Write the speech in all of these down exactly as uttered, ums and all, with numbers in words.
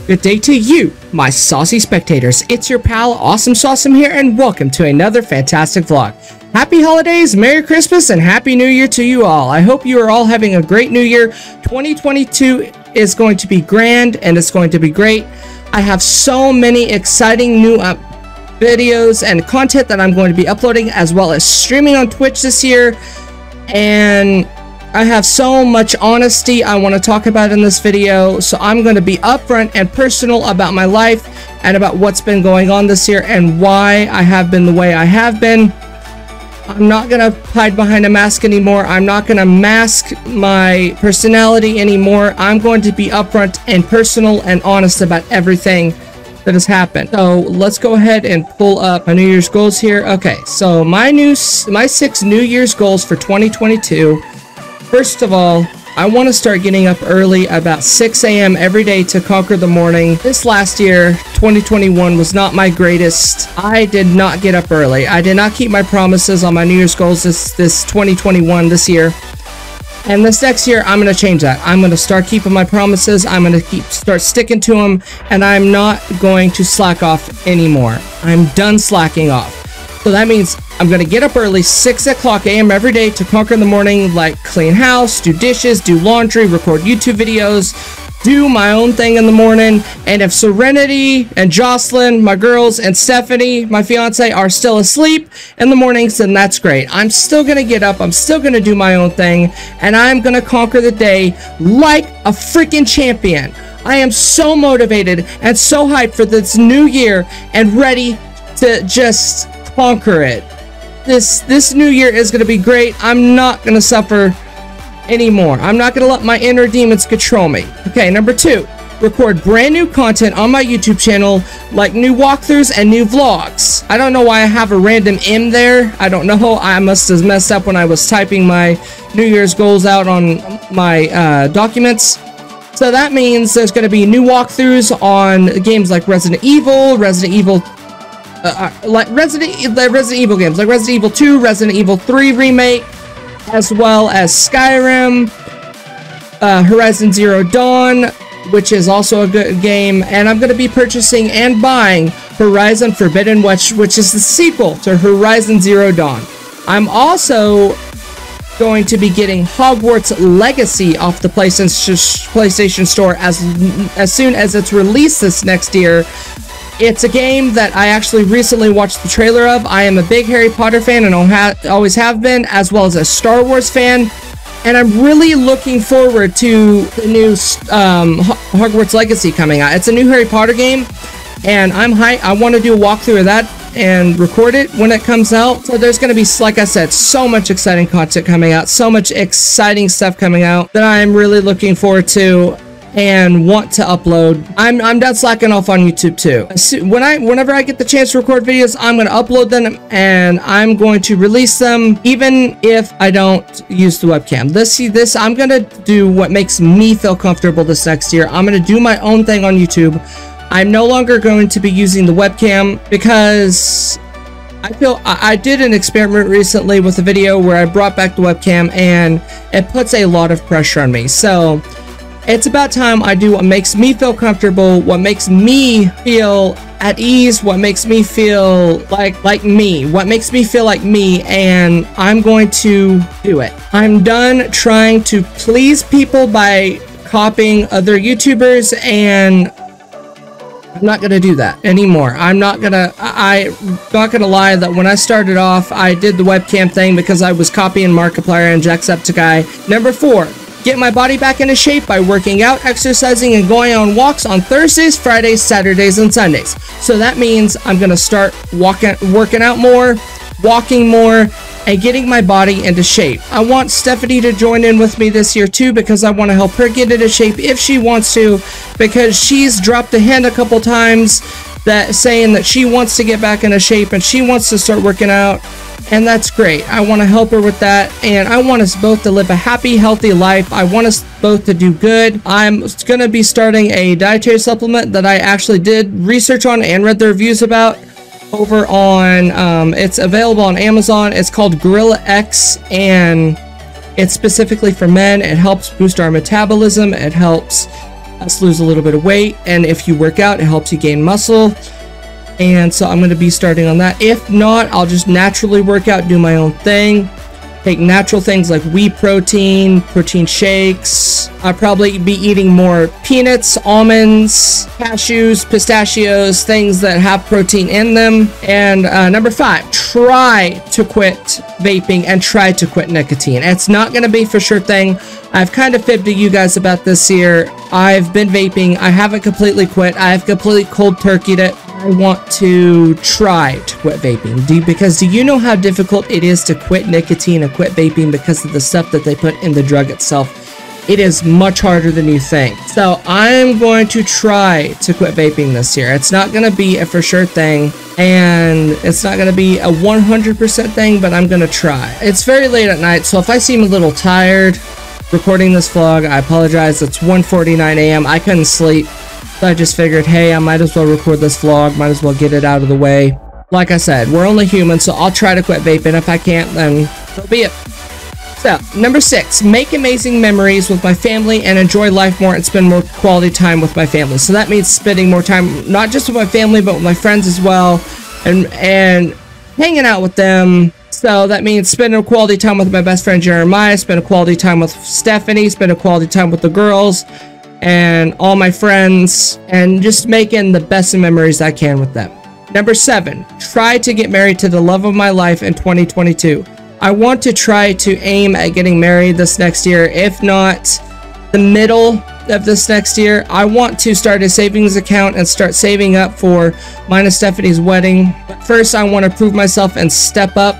Good day to you, my saucy spectators. It's your pal, Awesome Sauceum here, and welcome to another fantastic vlog. Happy holidays, Merry Christmas, and Happy New Year to you all. I hope you are all having a great new year. twenty twenty-two is going to be grand, and it's going to be great. I have so many exciting new uh, videos and content that I'm going to be uploading, as well as streaming on Twitch this year. And I have so much honesty I want to talk about in this video, so I'm going to be upfront and personal about my life and about what's been going on this year and why I have been the way I have been. I'm not going to hide behind a mask anymore. I'm not going to mask my personality anymore. I'm going to be upfront and personal and honest about everything that has happened. So let's go ahead and pull up my New Year's goals here. Okay, so my new my six New Year's goals for twenty twenty-two. First of all, I want to start getting up early, about six A M every day, to conquer the morning. This last year, twenty twenty-one, was not my greatest. I did not get up early. I did not keep my promises on my New Year's goals this, this twenty twenty-one, this year. And this next year, I'm going to change that. I'm going to start keeping my promises. I'm going to keep start sticking to them, and I'm not going to slack off anymore. I'm done slacking off. So that means I'm going to get up early, six o'clock A M every day, to conquer the morning, like clean house, do dishes, do laundry, record YouTube videos, do my own thing in the morning. And if Serenity and Jocelyn, my girls, and Stephanie, my fiance, are still asleep in the mornings, then that's great. I'm still going to get up. I'm still going to do my own thing. And I'm going to conquer the day like a freaking champion. I am so motivated and so hyped for this new year and ready to just conquer it. This this new year is going to be great. I'm not going to suffer anymore. I'm not going to let my inner demons control me. Okay, number two, record brand new content on my YouTube channel, like new walkthroughs and new vlogs. I don't know why I have a random M there. I don't know. I must have messed up when I was typing my New Year's goals out on my uh, documents. So that means there's going to be new walkthroughs on games like Resident Evil, Resident Evil Uh, uh, like Resident, uh, Resident Evil games, like Resident Evil two, Resident Evil three Remake, as well as Skyrim, uh, Horizon Zero Dawn, which is also a good game, and I'm going to be purchasing and buying Horizon Forbidden West, which is the sequel to Horizon Zero Dawn. I'm also going to be getting Hogwarts Legacy off the PlayStation, PlayStation Store as, as soon as it's released this next year. It's a game that I actually recently watched the trailer of. I am a big Harry Potter fan and always have been, as well as a Star Wars fan. And I'm really looking forward to the new um, Hogwarts Legacy coming out. It's a new Harry Potter game, and I'm hyped. I want to do a walkthrough of that and record it when it comes out. So there's going to be, like I said, so much exciting content coming out, so much exciting stuff coming out that I'm really looking forward to and want to upload. I'm I'm done slacking off on YouTube too. When I whenever I get the chance to record videos, I'm going to upload them and I'm going to release them, even if I don't use the webcam. This see this I'm going to do what makes me feel comfortable this next year. I'm going to do my own thing on YouTube. I'm no longer going to be using the webcam because I feel I, I did an experiment recently with a video where I brought back the webcam, and it puts a lot of pressure on me. So it's about time I do what makes me feel comfortable, what makes me feel at ease, what makes me feel like like me, what makes me feel like me, and I'm going to do it. I'm done trying to please people by copying other YouTubers, and I'm not gonna do that anymore. I'm not gonna I, I'm not gonna lie that when I started off, I did the webcam thing because I was copying Markiplier and Jacksepticeye. Number four, get my body back into shape by working out, exercising, and going on walks on Thursdays, Fridays, Saturdays, and Sundays. So that means I'm going to start walking, working out more, walking more, and getting my body into shape. I want Stephanie to join in with me this year too, because I want to help her get into shape if she wants to, because she's dropped a hint a couple times that saying that she wants to get back into shape and she wants to start working out. And that's great. I want to help her with that, and I want us both to live a happy, healthy life. I want us both to do good. I'm going to be starting a dietary supplement that I actually did research on and read the reviews about over on, um, it's available on Amazon. It's called Gorilla X, and it's specifically for men. It helps boost our metabolism. It helps us lose a little bit of weight, and if you work out, it helps you gain muscle. And so I'm going to be starting on that. If not, I'll just naturally work out, do my own thing. Take natural things like wheat protein, protein shakes. I'll probably be eating more peanuts, almonds, cashews, pistachios, things that have protein in them. And uh, number five, try to quit vaping and try to quit nicotine. It's not going to be for sure thing. I've kind of fibbed to you guys about this year. I've been vaping. I haven't completely quit. I have completely cold turkeyed it. I want to try to quit vaping. Do you, because do you know how difficult it is to quit nicotine and quit vaping because of the stuff that they put in the drug itself? It is much harder than you think. So I'm going to try to quit vaping this year. It's not going to be a for sure thing, and it's not going to be a one hundred percent thing, but I'm going to try. It's very late at night, so if I seem a little tired recording this vlog, I apologize. It's one forty-nine a m I couldn't sleep. So I just figured, hey, I might as well record this vlog, might as well get it out of the way. Like I said, we're only human, so I'll try to quit vaping. If I can't, then so be it. So, number six, make amazing memories with my family and enjoy life more and spend more quality time with my family. So that means spending more time, not just with my family, but with my friends as well, and, and hanging out with them. So that means spending a quality time with my best friend Jeremiah, spend a quality time with Stephanie, spend a quality time with the girls, and all my friends, and just making the best of memories I can with them. Number seven, try to get married to the love of my life in twenty twenty-two. I want to try to aim at getting married this next year, if not the middle of this next year. I want to start a savings account and start saving up for mine and Stephanie's wedding. But first, I want to prove myself and step up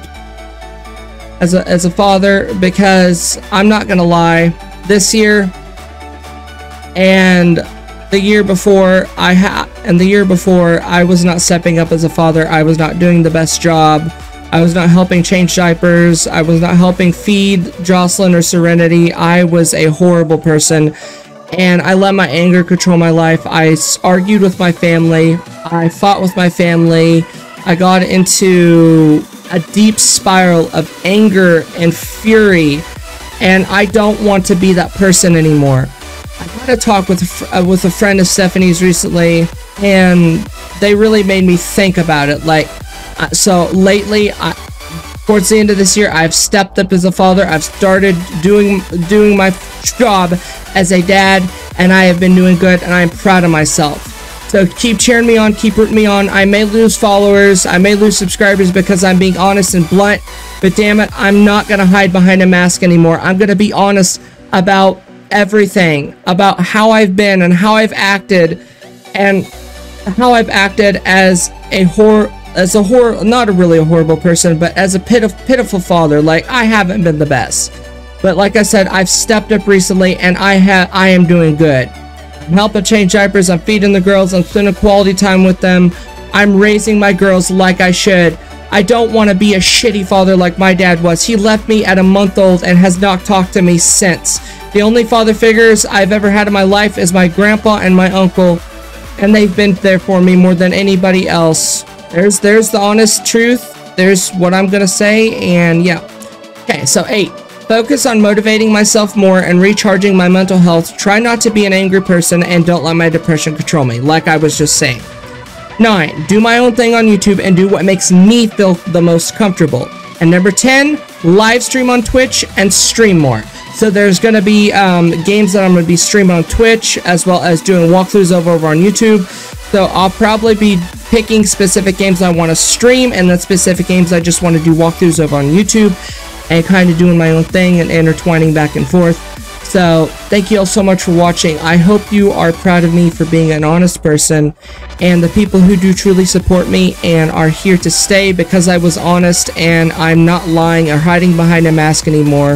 as a, as a father, because I'm not gonna lie, this year and the year before I had and the year before I was not stepping up as a father. I was not doing the best job. I was not helping change diapers. I was not helping feed Jocelyn or Serenity. I was a horrible person, and I let my anger control my life. I argued with my family. I fought with my family. I got into a deep spiral of anger and fury, and I don't want to be that person anymore. I had a talk with a, fr uh, with a friend of Stephanie's recently, and they really made me think about it. Like, uh, so lately, I, towards the end of this year, I've stepped up as a father. I've started doing doing my job as a dad, and I have been doing good, and I'm proud of myself. So keep cheering me on, keep rooting me on. I may lose followers, I may lose subscribers because I'm being honest and blunt, but damn it, I'm not gonna hide behind a mask anymore. I'm gonna be honest about everything, about how I've been and how I've acted, and how I've acted as a hor as a hor not a really a horrible person, but as a pitif pitiful father. Like, I haven't been the best, but like I said, I've stepped up recently, and I have I am doing good. I'm helping change diapers, I'm feeding the girls, I'm spending quality time with them, I'm raising my girls like I should. I don't want to be a shitty father like my dad was. He left me at a month old and has not talked to me since. The only father figures I've ever had in my life is my grandpa and my uncle, and they've been there for me more than anybody else. There's there's the honest truth. There's what I'm gonna say, and yeah. Okay, so eight. Focus on motivating myself more and recharging my mental health. Try not to be an angry person, and don't let my depression control me, like I was just saying. nine. Do my own thing on YouTube and do what makes me feel the most comfortable. And number ten, live stream on Twitch and stream more. So there's going to be um, games that I'm going to be streaming on Twitch, as well as doing walkthroughs over, over on YouTube. So I'll probably be picking specific games I want to stream, and then specific games I just want to do walkthroughs over on YouTube, and kind of doing my own thing and intertwining back and forth. So thank you all so much for watching. I hope you are proud of me for being an honest person, and the people who do truly support me and are here to stay because I was honest and I'm not lying or hiding behind a mask anymore.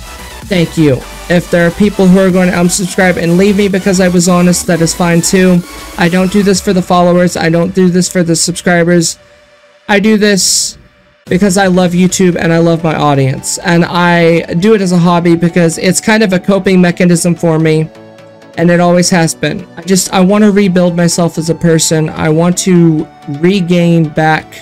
Thank you. If there are people who are going to unsubscribe and leave me because I was honest, that is fine too. I don't do this for the followers. I don't do this for the subscribers. I do this because I love YouTube and I love my audience. And I do it as a hobby because it's kind of a coping mechanism for me. And it always has been. I just, I want to rebuild myself as a person. I want to regain back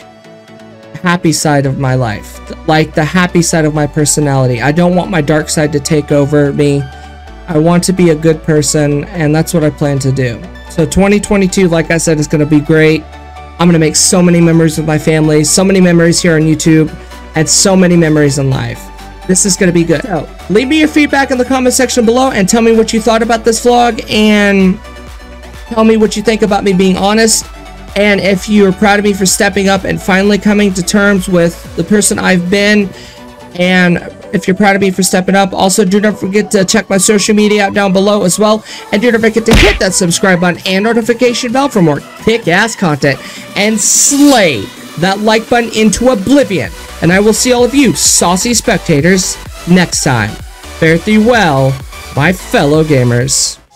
happy side of my life, like the happy side of my personality. I don't want my dark side to take over me, I want to be a good person, and that's what I plan to do. So twenty twenty-two, like I said, is going to be great. I'm going to make so many memories with my family, so many memories here on YouTube, and so many memories in life. This is going to be good. So leave me your feedback in the comment section below and tell me what you thought about this vlog, and tell me what you think about me being honest, and if you're proud of me for stepping up and finally coming to terms with the person I've been, and if you're proud of me for stepping up. Also, do not forget to check my social media out down below as well, and do not forget to hit that subscribe button and notification bell for more kick-ass content, and slay that like button into oblivion. And I will see all of you saucy spectators next time. Fare thee well, my fellow gamers.